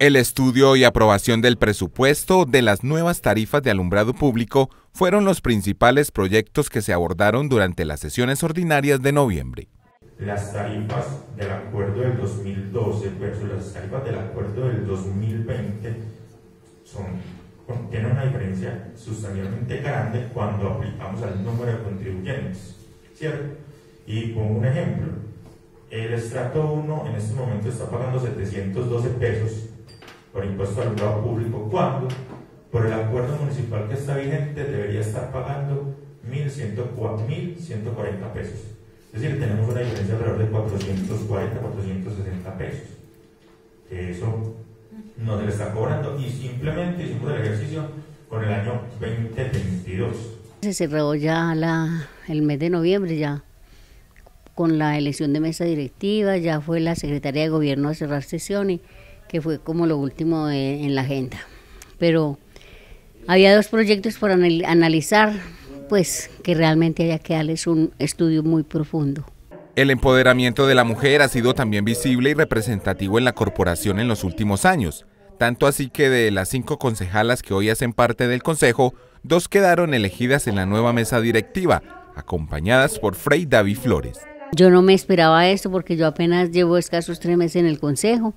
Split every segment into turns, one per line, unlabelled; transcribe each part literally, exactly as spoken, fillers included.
El estudio y aprobación del presupuesto de las nuevas tarifas de alumbrado público fueron los principales proyectos que se abordaron durante las sesiones ordinarias de noviembre.
Las tarifas del acuerdo del dos mil doce versus las tarifas del acuerdo del dos mil veinte son, tienen una diferencia sustancialmente grande cuando aplicamos al número de contribuyentes, ¿cierto? Y pongo un ejemplo. El estrato uno en este momento está pagando setecientos doce pesos por impuesto al alumbrado público, cuando por el acuerdo municipal que está vigente debería estar pagando mil ciento cuarenta pesos. Es decir, tenemos una diferencia alrededor de cuatrocientos cuarenta, cuatrocientos sesenta pesos. Que eso no se le está cobrando y simplemente hicimos el ejercicio con el año veinte veintidós.
Se cerró ya la, el mes de noviembre ya con la elección de mesa directiva, ya fue la Secretaría de Gobierno a cerrar sesiones, que fue como lo último de, en la agenda. Pero había dos proyectos por analizar, pues que realmente haya que darles un estudio muy profundo.
El empoderamiento de la mujer ha sido también visible y representativo en la corporación en los últimos años, tanto así que de las cinco concejalas que hoy hacen parte del consejo, dos quedaron elegidas en la nueva mesa directiva, acompañadas por Frei David Flores.
Yo no me esperaba esto porque yo apenas llevo escasos tres meses en el consejo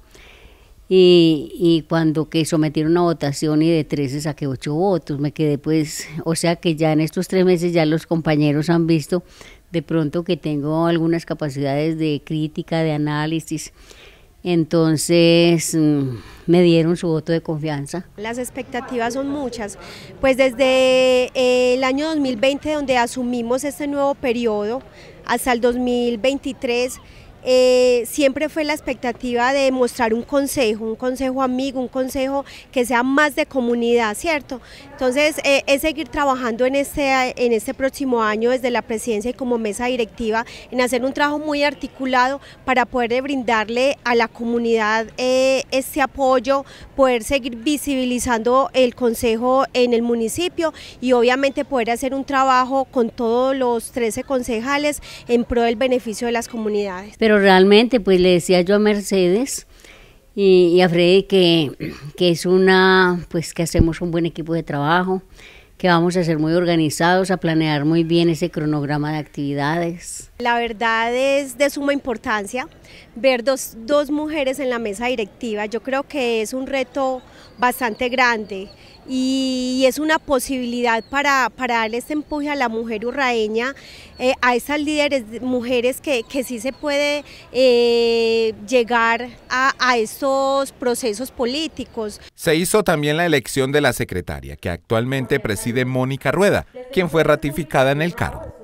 y, y cuando que sometieron a votación y de trece saqué ocho votos, me quedé pues, o sea que ya en estos tres meses ya los compañeros han visto de pronto que tengo algunas capacidades de crítica, de análisis. Entonces me dieron su voto de confianza.
Las expectativas son muchas, pues desde el año dos mil veinte, donde asumimos este nuevo periodo, hasta el dos mil veintitrés, eh, siempre fue la expectativa de mostrar un consejo, un consejo amigo, un consejo que sea más de comunidad, ¿cierto? Entonces eh, es seguir trabajando en este, en este próximo año desde la presidencia y como mesa directiva en hacer un trabajo muy articulado para poder brindarle a la comunidad eh, este apoyo, poder seguir visibilizando el consejo en el municipio y obviamente poder hacer un trabajo con todos los trece concejales en pro del beneficio de las comunidades.
Pero realmente pues le decía yo a Mercedes y, y a Freddy que, que es una, pues que hacemos un buen equipo de trabajo, que vamos a ser muy organizados, a planear muy bien ese cronograma de actividades.
La verdad es de suma importancia ver dos, dos mujeres en la mesa directiva. Yo creo que es un reto bastante grande y es una posibilidad para, para darle este empuje a la mujer urraeña, eh, a esas líderes mujeres que, que sí se puede eh, llegar a, a estos procesos políticos.
Se hizo también la elección de la secretaria, que actualmente preside Mónica Rueda, quien fue ratificada en el cargo.